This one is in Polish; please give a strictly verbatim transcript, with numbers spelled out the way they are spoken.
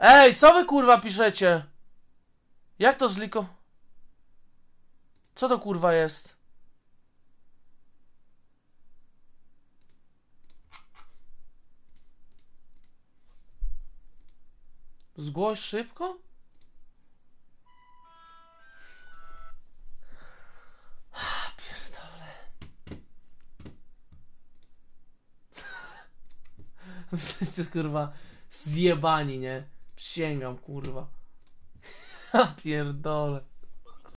Ej, co wy kurwa piszecie? Jak to zliko? Co to kurwa jest? Zgłoś szybko? Pierdolę. Jesteście kurwa zjebani, nie? Przysięgam kurwa. Ja pierdolę.